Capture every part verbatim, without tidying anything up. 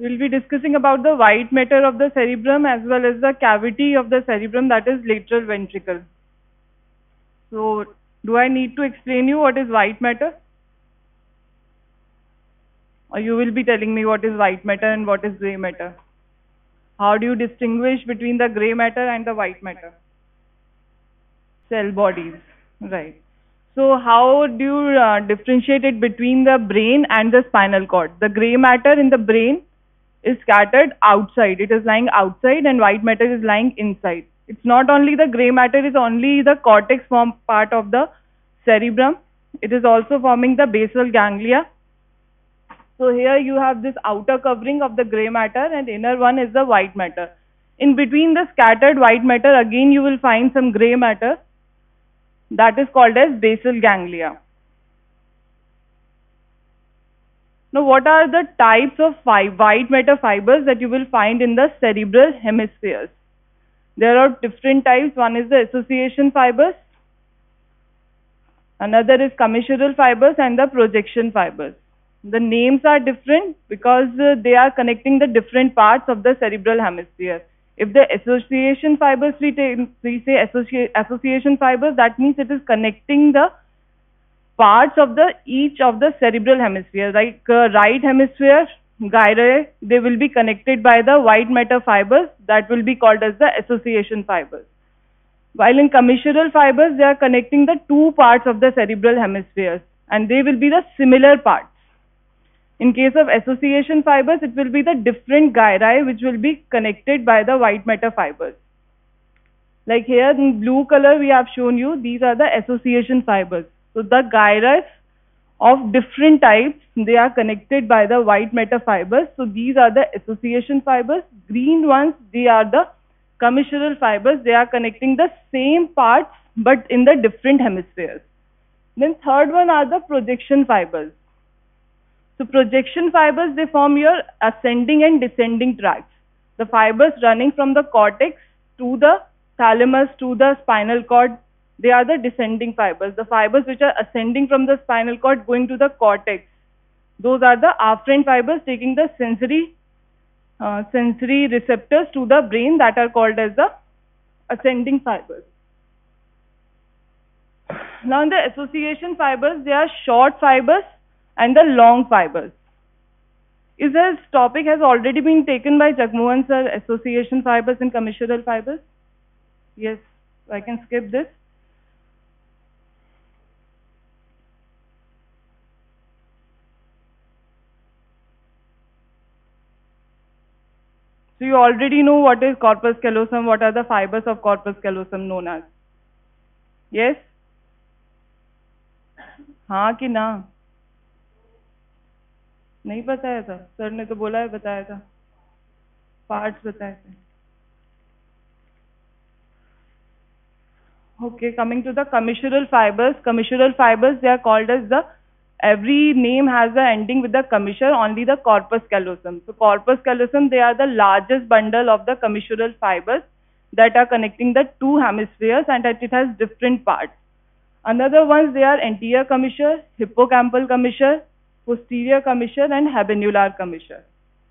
We'll be discussing about the white matter of the cerebrum as well as the cavity of the cerebrum, that is lateral ventricle. So, do I need to explain you what is white matter? Or you will be telling me what is white matter and what is grey matter? How do you distinguish between the grey matter and the white matter? Cell bodies, right. So how do you uh, differentiate it between the brain and the spinal cord? The grey matter in the brain is scattered outside. It is lying outside, and white matter is lying inside. It's not only the grey matter is only the cortex form part of the cerebrum. It is also forming the basal ganglia. So here you have this outer covering of the grey matter, and inner one is the white matter. In between the scattered white matter, again you will find some grey matter. That is called as basal ganglia. Now, what are the types of white matter fibers that you will find in the cerebral hemispheres? There are different types. One is the association fibers, another is commissural fibers, and the projection fibers. The names are different because uh, they are connecting the different parts of the cerebral hemisphere. If the association fibers, we, we say associ association fibers, that means it is connecting the parts of the each of the cerebral hemisphere. Like uh, right hemisphere, gyri, they will be connected by the white matter fibers, that will be called as the association fibers. While in commissural fibers, they are connecting the two parts of the cerebral hemispheres, and they will be the similar parts. In case of association fibers, it will be the different gyri which will be connected by the white matter fibers. Like here in blue color we have shown you, these are the association fibers. So the gyri of different types, they are connected by the white matter fibers. So these are the association fibers. Green ones, they are the commissural fibers. They are connecting the same parts but in the different hemispheres. Then third one are the projection fibers. So projection fibers, they form your ascending and descending tracts. The fibers running from the cortex to the thalamus to the spinal cord, they are the descending fibers. The fibers which are ascending from the spinal cord going to the cortex, those are the afferent fibers taking the sensory uh, sensory receptors to the brain, that are called as the ascending fibers. Now in the association fibers, they are short fibers and the long fibers. Is this topic has already been taken by Jagmohan sir, association fibers and commissural fibers? Yes, I can skip this. So you already know what is corpus callosum, what are the fibers of corpus callosum known as. Yes? हाँ कि ना? नहीं बताया था sir ने, तो बोला है बताया था, पार्ट्स बताए थे. Okay, coming to the commissural fibers. Commissural fibers, they are called as the, every name has the ending with the commissure, only the corpus callosum. So corpus callosum, they are the largest bundle of the commissural fibers that are connecting the two hemispheres, and that it has different parts. Another ones, they are anterior commissure, hippocampal commissure, posterior commissure, and habenular commissure.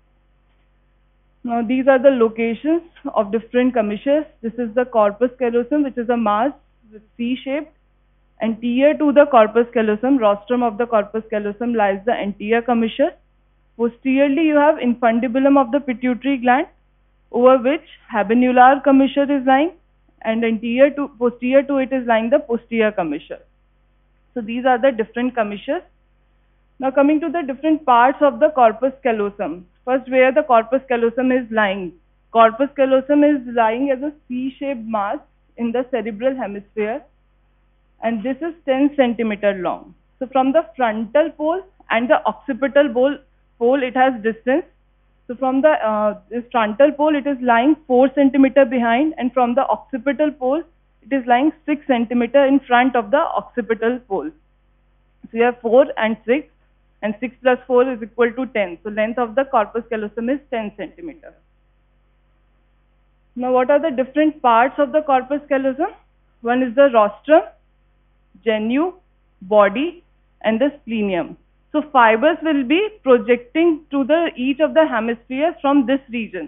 Now these are the locations of different commissures. This is the corpus callosum, which is a mass with C-shaped. Anterior to the corpus callosum, rostrum of the corpus callosum, lies the anterior commissure. Posteriorly, you have infundibulum of the pituitary gland, over which habenular commissure is lying, and anterior to posterior to it is lying the posterior commissure. So these are the different commissures. Now coming to the different parts of the corpus callosum. First, where the corpus callosum is lying. Corpus callosum is lying as a C-shaped mass in the cerebral hemisphere, and this is ten centimeter long. So from the frontal pole and the occipital pole, pole it has distance. So from the uh, this frontal pole, it is lying four centimeter behind, and from the occipital pole, it is lying six centimeter in front of the occipital pole. So you have four and six, and six plus four is equal to ten. So length of the corpus callosum is ten centimeter. Now what are the different parts of the corpus callosum? One is the rostrum, genu, body, and the splenium. So fibers will be projecting to the each of the hemispheres from this region.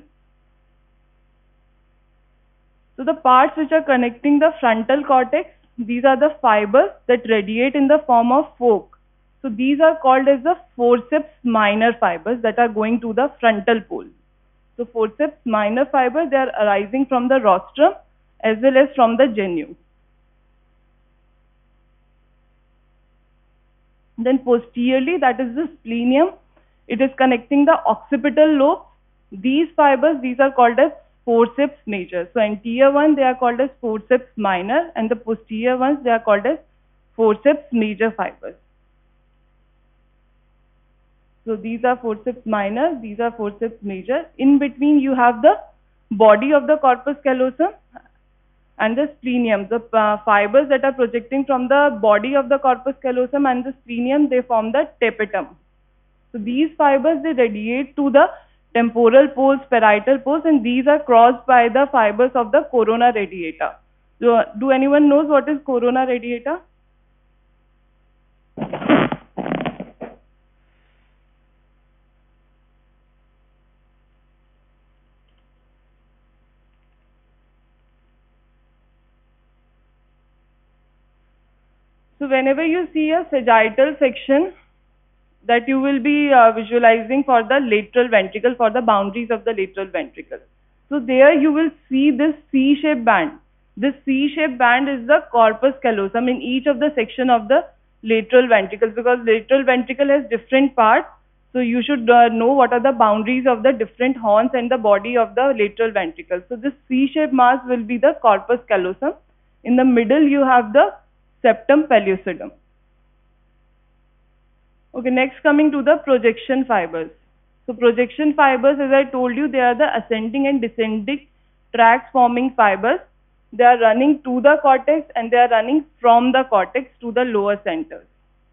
So the parts which are connecting the frontal cortex, these are the fibers that radiate in the form of fork. So these are called as the forceps minor fibers that are going to the frontal pole. So forceps minor fibers, they are arising from the rostrum as well as from the genu. Then posteriorly, that is the splenium, it is connecting the occipital lobe. These fibers, these are called as forceps major. So anterior one, they are called as forceps minor, and the posterior ones, they are called as forceps major fibers. So these are forceps minor, these are forceps major. In between, you have the body of the corpus callosum and the splenium. The uh, fibers that are projecting from the body of the corpus callosum and the splenium, they form the tapetum. So these fibers, they radiate to the temporal poles, parietal poles, and these are crossed by the fibers of the corona radiata. So, do anyone knows what is corona radiata? So whenever you see a sagittal section, that you will be uh, visualizing for the lateral ventricle, for the boundaries of the lateral ventricle. So there you will see this C-shaped band. This C-shaped band is the corpus callosum in each of the section of the lateral ventricles, because lateral ventricle has different parts. So you should uh, know what are the boundaries of the different horns and the body of the lateral ventricle. So this C-shaped mass will be the corpus callosum. In the middle you have the septum pellucidum. Okay, next coming to the projection fibers. So projection fibers, as I told you, they are the ascending and descending tracts forming fibers. They are running to the cortex and they are running from the cortex to the lower centers.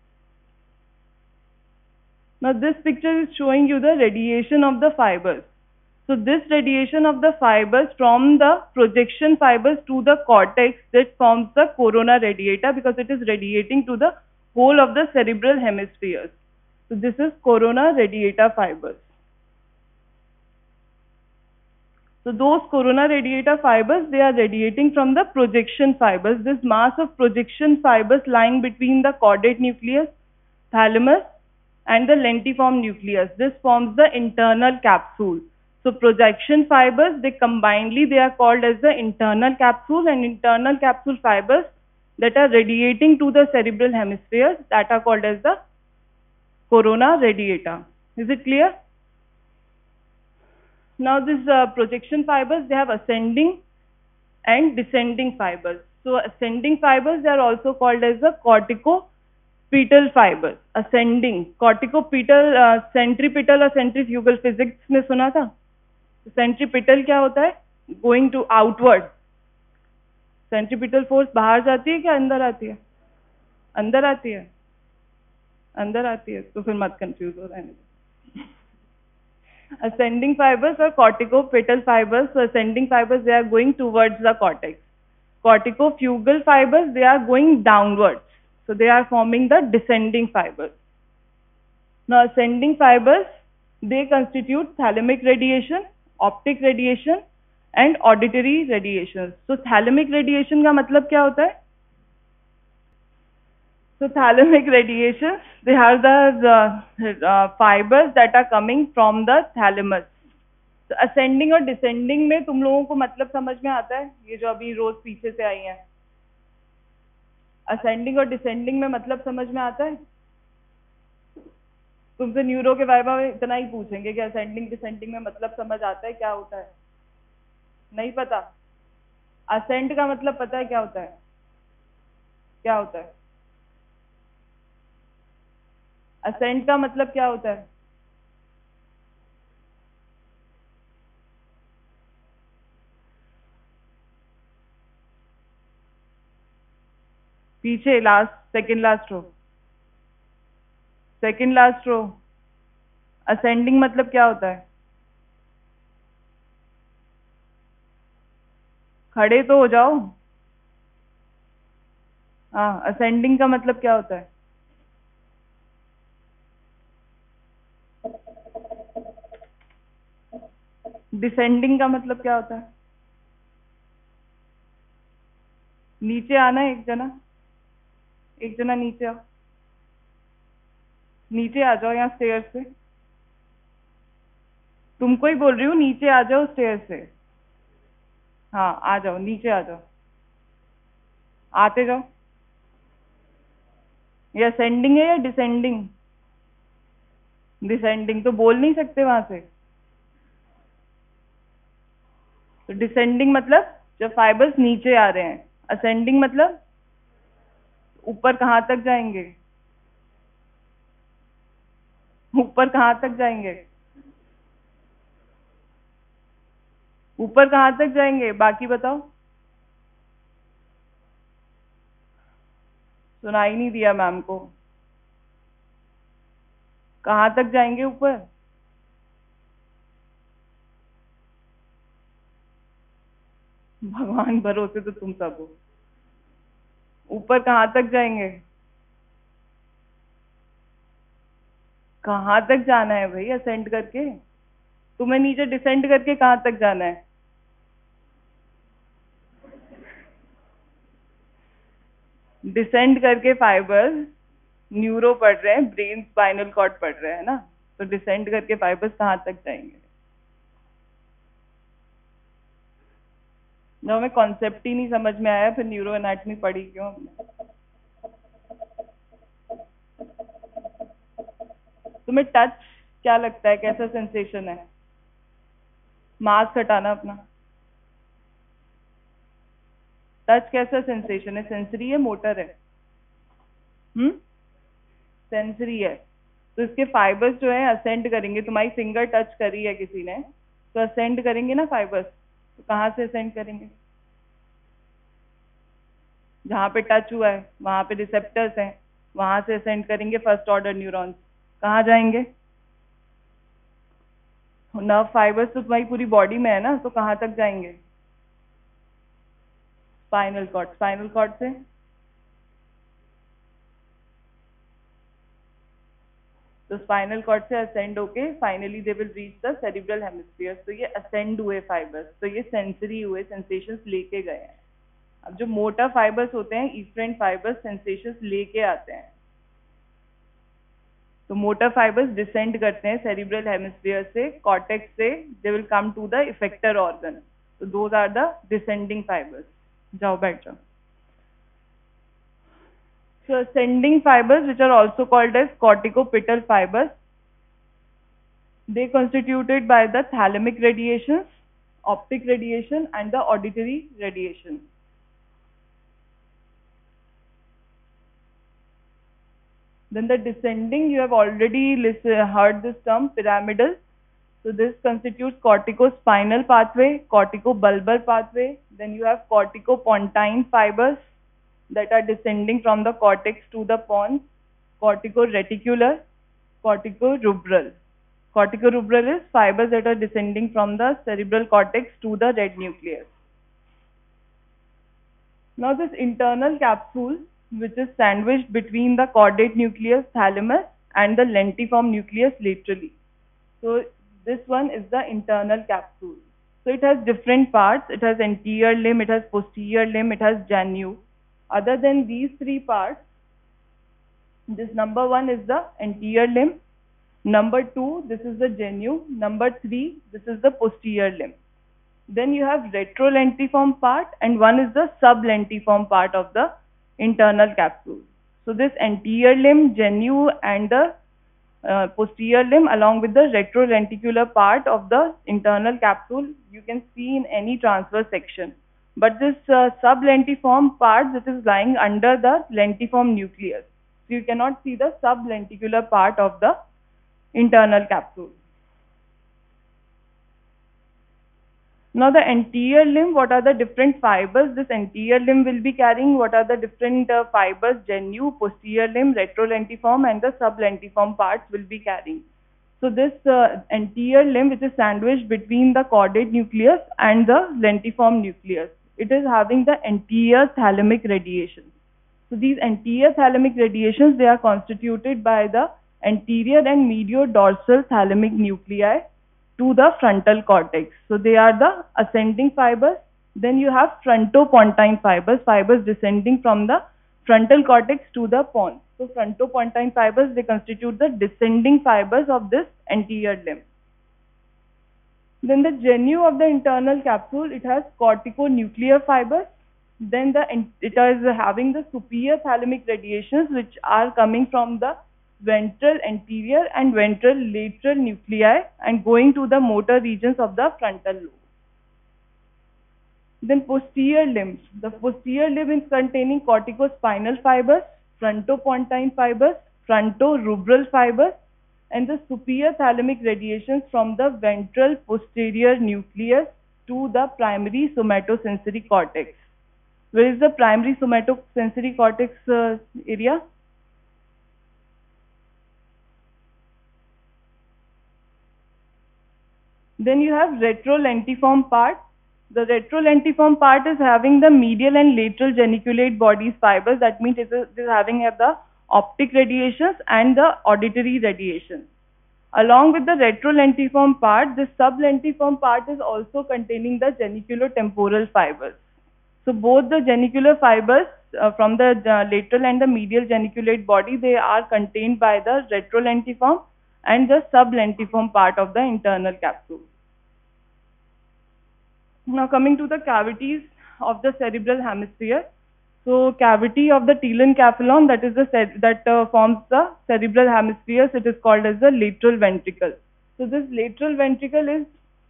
Now this picture is showing you the radiation of the fibers. So this radiation of the fibers from the projection fibers to the cortex, that forms the corona radiata, because it is radiating to the whole of the cerebral hemispheres. So this is corona radiata fibers. So those corona radiata fibers, they are radiating from the projection fibers. This mass of projection fibers lying between the caudate nucleus, thalamus, and the lentiform nucleus. This forms the internal capsule. So projection fibers, they combinedly, they are called as the internal capsule, and internal capsule fibers that are radiating to the cerebral hemispheres, that are called as the corona radiata. Is it clear? Now these uh, projection fibers, they have ascending and descending fibers. So ascending fibers, they are also called as the corticopetal fibers. Ascending, corticopetal, uh, centripetal or centrifugal, physics में सुना था? Centripetal क्या होता है? Going to outward. Centripetal force बाहर जाती है क्या अंदर आती है? अंदर आती है. अंदर आती है, तो फिर मत कंफ्यूज हो रहने दो. Ascending fibers or corticopetal fibers. So ascending fibers, they are going towards the cortex. Corticofugal fibers, they are going downwards. So they are forming the descending fibers. Now ascending fibers, they constitute thalamic radiation, optic radiation and auditory radiation. So thalamic radiation का मतलब क्या होता है? So thalamic radiations, they are the, the uh, fibers that are coming from the thalamus. So ascending और descending में तुम लोगों को मतलब समझ में आता है? ये जो अभी रोज पीछे से आई हैं. Ascending और descending में मतलब समझ में आता है? तुमसे न्यूरो के वाइवा में इतना ही पूछेंगे कि ascending descending में मतलब समझ आता है, क्या होता है? नहीं पता? Ascend का मतलब पता है क्या होता है? क्या होता है? Ascend का मतलब क्या होता है? पीछे last, second last row, second last row. Ascending मतलब क्या होता है? खड़े तो हो जाओ. हाँ, असेंडिंग का मतलब क्या होता है? डिसेंडिंग का मतलब क्या होता है? नीचे आना है एक जना, एक जना नीचे आओ, नीचे आ जाओ यहाँ स्टेयर से। तुमको ही बोल रही हूँ, नीचे आ जाओ स्टेयर से। हाँ आ जाओ, नीचे आ जाओ, आते जाओ। ये असेंडिंग है या डिसेंडिंग? डिसेंडिंग तो बोल नहीं सकते वहां से। तो डिसेंडिंग मतलब जब फाइबर्स नीचे आ रहे हैं, असेंडिंग मतलब ऊपर कहाँ तक जाएंगे? ऊपर कहाँ तक जाएंगे? ऊपर कहाँ तक जाएंगे बाकी बताओ। सुनाई नहीं दिया मैम को। कहाँ तक जाएंगे ऊपर? भगवान भरोसे तो तुम सब हो। ऊपर कहाँ तक जाएंगे? कहाँ तक जाना है भाई असेंड करके? तुम्हें नीचे डिसेंड करके कहाँ तक जाना है? डिसेंड करके फाइबर्स न्यूरो पढ़ रहे हैं, ब्रेन स्पाइनल कॉर्ड पढ़ रहे हैं ना, तो डिसेंड करके फाइबर्स कहाँ तक जाएंगे? जब हमें कॉन्सेप्ट ही नहीं समझ में आया फिर न्यूरो एनाटमी पढ़ी क्यों हमने? तुम्हें टच क्या लगता है, कैसा सेंसेशन है? मास्क हटाना अपना। टच कैसा सेंसेशन है? सेंसरी है मोटर है? हम्म सेंसरी है। तो इसके फाइबर्स जो है असेंड करेंगे। तुम्हारी फिंगर टच करी है किसी ने तो असेंड करेंगे ना फाइबर्स। तो कहाँ से असेंड करेंगे? जहाँ पे टच हुआ है वहां पे रिसेप्टर्स हैं, वहां से असेंड करेंगे फर्स्ट ऑर्डर न्यूरॉन्स। कहाँ जाएंगे? नर्व फाइबर्स तो तुम्हारी पूरी बॉडी में है ना, तो कहाँ तक जाएंगे? Spinal cord. स्पाइनल कॉर्ड से तो स्पाइनल कॉर्ड से असेंड होके finally they will reach the cerebral hemisphere. तो ये असेंड हुए फाइबर्स, तो ये सेंसरी हुए, सेंसेशंस लेके गए हैं। अब जो मोटर फाइबर्स होते हैं, इफरेंट फाइबर्स सेंसेशंस लेके आते हैं। तो मोटर फाइबर्स डिसेंड करते हैं सेरिब्रल हेमिस्फीयर से, कॉर्टेक्स से, they will come to the effector organ. तो those are the descending fibres. जाओ बैठ जाओ। So ascending fibers, which are also called as corticopital fibers, they constituted by the thalamic radiations, optic radiation and the auditory radiation. Then the descending, you have already listen, heard this term pyramidal. So this constitutes corticospinal pathway, corticobulbar pathway. Then you have corticopontine fibers that are descending from the cortex to the pons, corticoreticular, corticorubral. Corticorubral is fibers that are descending from the cerebral cortex to the red nucleus. Now this internal capsule, which is sandwiched between the caudate nucleus thalamus and the lentiform nucleus laterally. So this one is the internal capsule. So it has different parts. It has anterior limb, it has posterior limb, it has genu. Other than these three parts, this number one is the anterior limb, number two, this is the genu, number three, this is the posterior limb. Then you have retrolentiform part and one is the sublentiform part of the internal capsule. So this anterior limb, genu and the uh, posterior limb along with the retrolenticular part of the internal capsule you can see in any transverse section. But this uh, sublentiform part, this is lying under the lentiform nucleus. So you cannot see the sublenticular part of the internal capsule. Now the anterior limb, what are the different fibers this anterior limb will be carrying? What are the different uh, fibers? Genu, posterior limb, retrolentiform and the sublentiform parts will be carrying. So this uh, anterior limb, which is sandwiched between the caudate nucleus and the lentiform nucleus, it is having the anterior thalamic radiations. So these anterior thalamic radiations, they are constituted by the anterior and medial dorsal thalamic nuclei. to the frontal cortex. So they are the ascending fibers. Then you have frontopontine fibers, fibers descending from the frontal cortex to the pons. So frontopontine fibers, they constitute the descending fibers of this anterior limb. Then the genu of the internal capsule, it has corticonuclear fibers. Then the it is having the superior thalamic radiations which are coming from the ventral anterior and ventral lateral nuclei and going to the motor regions of the frontal lobe. Then posterior limbs. The posterior limb is containing corticospinal fibers, frontopontine fibers, frontorubral fibers, and the superior thalamic radiations from the ventral posterior nucleus to the primary somatosensory cortex. Where is the primary somatosensory cortex uh, area? Then you have retrolentiform part. The retrolentiform part is having the medial and lateral geniculate bodies fibers. That means it is, it is having the optic radiations and the auditory radiations. Along with the retrolentiform part, the sublentiform part is also containing the geniculotemporal fibers. So both the genicular fibers uh, from the uh, lateral and the medial geniculate body, they are contained by the retrolentiform and the sublentiform part of the internal capsule. Now coming to the cavities of the cerebral hemisphere. So cavity of the telencephalon, that is the that uh, forms the cerebral hemispheres, it is called as the lateral ventricle. So this lateral ventricle is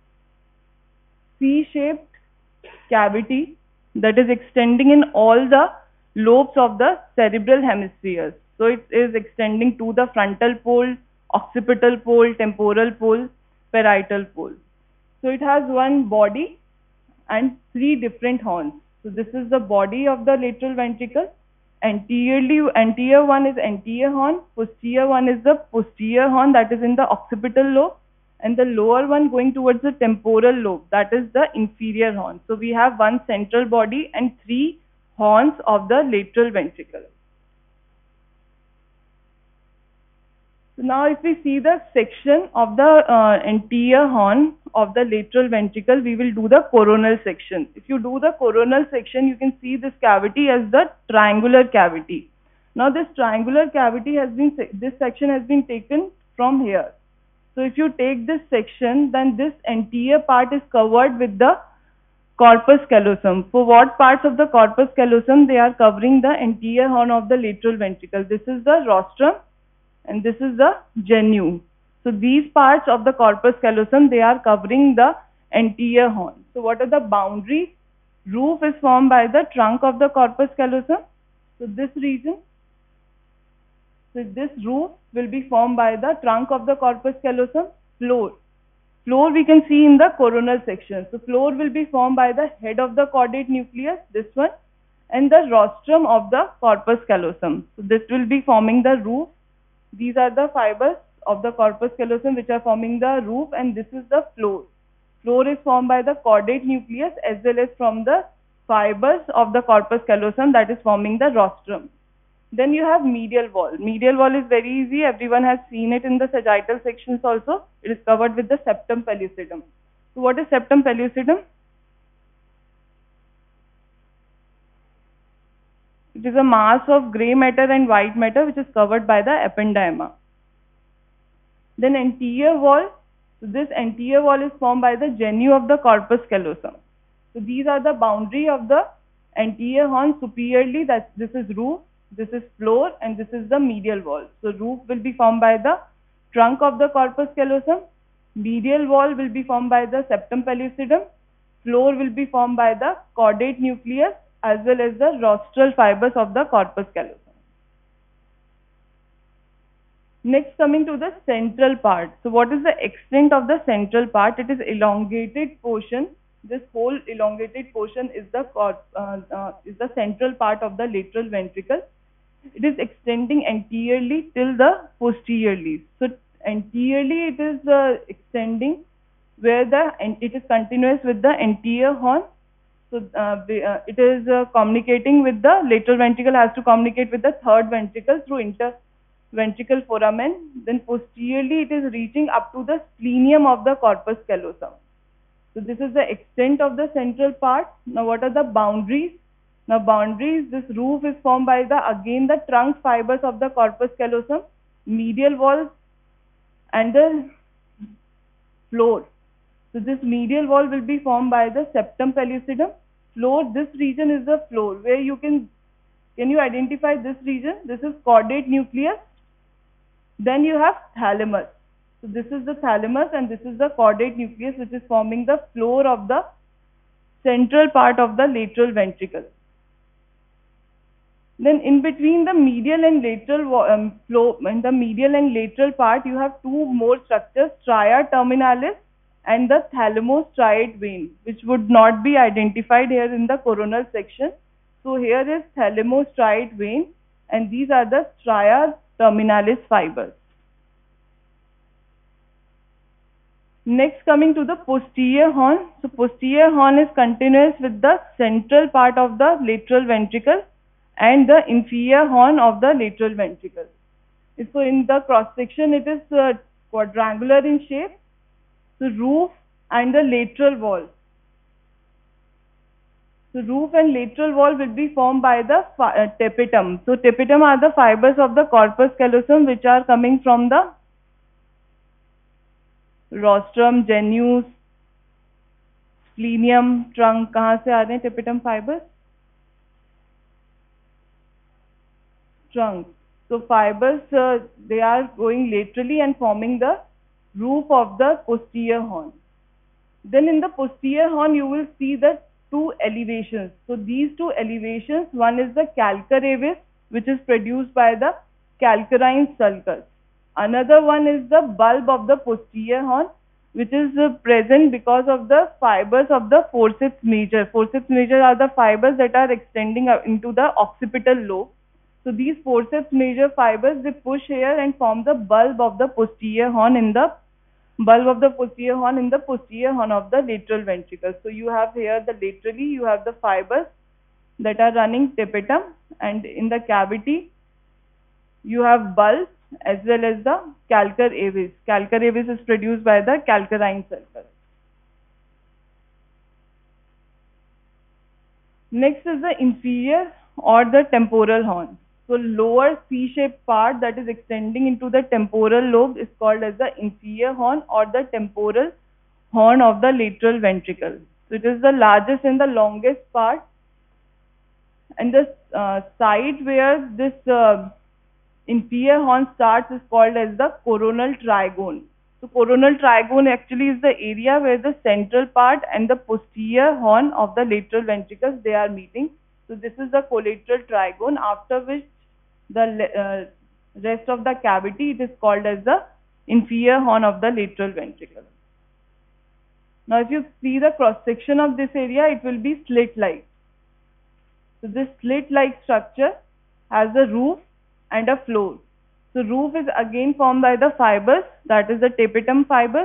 C-shaped cavity that is extending in all the lobes of the cerebral hemispheres. So it is extending to the frontal pole, occipital pole, temporal pole, parietal pole. So it has one body and three different horns. So this is the body of the lateral ventricle. Anteriorly, anterior one is anterior horn, posterior one is the posterior horn that is in the occipital lobe, and the lower one going towards the temporal lobe, that is the inferior horn. So we have one central body and three horns of the lateral ventricle. So now if we see the section of the uh, anterior horn of the lateral ventricle, we will do the coronal section. If you do the coronal section, you can see this cavity as the triangular cavity. Now this triangular cavity has been, this section has been taken from here. So if you take this section, then this anterior part is covered with the corpus callosum. For what parts of the corpus callosum? They are covering the anterior horn of the lateral ventricle. This is the rostrum and this is the genu. So these parts of the corpus callosum, they are covering the anterior horn. So what are the boundaries? Roof is formed by the trunk of the corpus callosum. So this region, so this roof will be formed by the trunk of the corpus callosum. Floor. Floor we can see in the coronal section. So floor will be formed by the head of the caudate nucleus, this one, and the rostrum of the corpus callosum. So this will be forming the roof. These are the fibers of the corpus callosum which are forming the roof, and this is the floor. Floor is formed by the caudate nucleus as well as from the fibers of the corpus callosum that is forming the rostrum. Then you have medial wall. Medial wall is very easy. Everyone has seen it in the sagittal sections also. It is covered with the septum pellucidum. So what is septum pellucidum? It is a mass of grey matter and white matter which is covered by the ependyma. Then anterior wall. So this anterior wall is formed by the genu of the corpus callosum. So these are the boundary of the anterior horn superiorly. That this is roof, this is floor, and this is the medial wall. So roof will be formed by the trunk of the corpus callosum. Medial wall will be formed by the septum pellucidum. Floor will be formed by the caudate nucleus as well as the rostral fibers of the corpus callosum. Next, coming to the central part. So what is the extent of the central part? It is elongated portion. This whole elongated portion is the uh, uh, is the central part of the lateral ventricle. It is extending anteriorly till the posteriorly. So anteriorly it is uh, extending where the and it is continuous with the anterior horn. So uh, uh, it is uh, communicating with the lateral ventricle, has to communicate with the third ventricle through inter ventricle foramen. Then posteriorly it is reaching up to the splenium of the corpus callosum. So this is the extent of the central part. Now what are the boundaries? Now boundaries, this roof is formed by the, again the trunk fibers of the corpus callosum, medial wall and the floor. So this medial wall will be formed by the septum pellucidum. Floor, this region is the floor where you can, can you identify this region? This is caudate nucleus. Then you have thalamus. So this is the thalamus and this is the caudate nucleus which is forming the floor of the central part of the lateral ventricle. Then in between the medial and lateral um, flow, in the medial and lateral part, you have two more structures, stria terminalis and the thalamostriate vein, which would not be identified here in the coronal section. So here is thalamostriate vein and these are the stria terminalis fibers. Next, coming to the posterior horn. So posterior horn is continuous with the central part of the lateral ventricle and the inferior horn of the lateral ventricle. So in the cross section it is uh, quadrangular in shape. So roof and the lateral wall. So roof and lateral wall will be formed by the uh, tapetum. So tapetum are the fibers of the corpus callosum which are coming from the rostrum, genius, splenium, trunk. कहाँ से आ रहे हैं tapetum fibers? Trunk. So fibers, uh, they are going laterally and forming the roof of the posterior horn. Then in the posterior horn you will see the two elevations. So these two elevations, one is the calcar avis which is produced by the calcarine sulcus. Another one is the bulb of the posterior horn which is uh, present because of the fibers of the forceps major. Forceps major are the fibers that are extending into the occipital lobe. So these forceps major fibers, they push here and form the bulb of the posterior horn in the bulb of the posterior horn in the posterior horn of the lateral ventricle. So you have here the laterally you have the fibers that are running tapetum and in the cavity you have bulbs as well as the calcar avis. Calcar avis is produced by the calcarine sulcus. Next is the inferior or the temporal horn. So lower C-shaped part that is extending into the temporal lobe is called as the inferior horn or the temporal horn of the lateral ventricle. So it is the largest and the longest part, and the uh, side where this uh, inferior horn starts is called as the coronal trigone. So coronal trigone actually is the area where the central part and the posterior horn of the lateral ventricles, they are meeting. So this is the collateral trigone, after which the uh, rest of the cavity, it is called as the inferior horn of the lateral ventricle. Now if you see the cross section of this area, it will be slit-like. So this slit-like structure has a roof and a floor. So roof is again formed by the fibers, that is the tapetum fibers,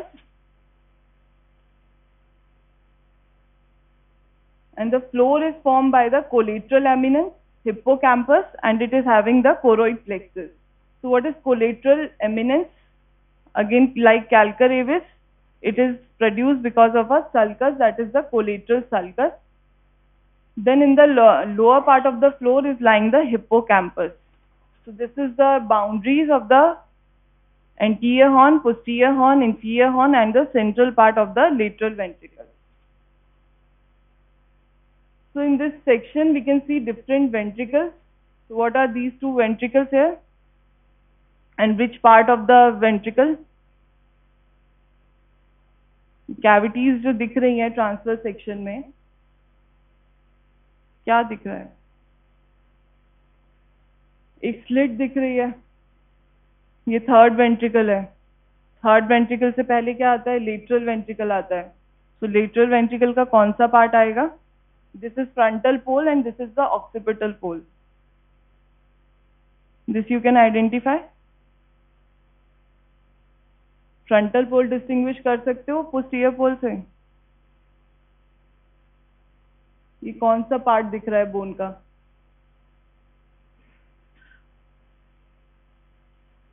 and the floor is formed by the collateral eminence, hippocampus, and it is having the choroid plexus. So what is collateral eminence? Again, like calcar avis, it is produced because of a sulcus, that is the collateral sulcus. Then in the lo lower part of the floor is lying the hippocampus. So this is the boundaries of the anterior horn, posterior horn, inferior horn, and the central part of the lateral ventricle. So in this section we can see different ventricles. So what are these two ventricles here? And which part of the ventricle? Cavities जो दिख रही हैं transverse section में, क्या दिख रहा है? एक स्लिट दिख रही है, ये थर्ड वेंट्रिकल है. थर्ड वेंट्रिकल से पहले क्या आता है? लेटरल वेंट्रिकल आता है. सो लेटरल वेंट्रिकल का कौन सा पार्ट आएगा? This is frontal pole and this is the occipital pole. This you can identify. Frontal pole distinguish कर सकते हो posterior pole से? ये कौन सा पार्ट दिख रहा है बोन का?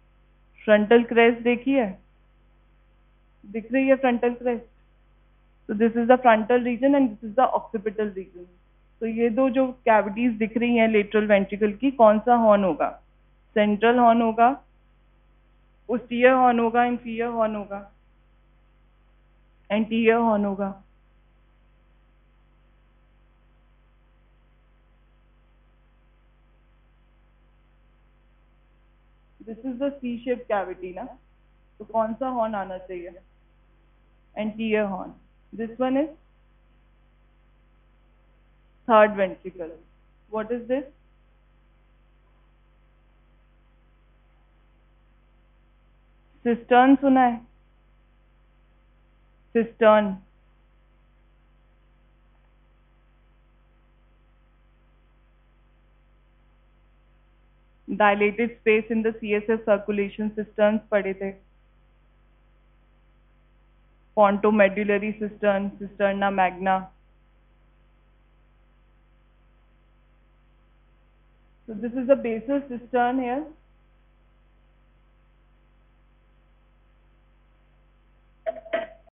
फ्रंटल क्रेस्ट देखी है, दिख रही है फ्रंटल क्रेस्ट? तो this is the frontal region and this is the occipital region. तो ये दो जो कैविटीज दिख रही हैं लेटरल वेंट्रिकल की, कौन सा हॉर्न होगा? सेंट्रल हॉर्न होगा, पोस्टीरियर हॉर्न होगा, इंफीरियर हॉर्न होगा, एंटीरियर हॉर्न होगा? This is the C shape cavity ना, तो कौन सा हॉर्न आना चाहिए? Anterior horn. This one is third ventricle. What is this? Cistern सुना है? Cistern. dilated space in the C S F circulation cisterns पढ़े थे। pontomedullary cistern, cisterna magna। So this is the basal cistern here,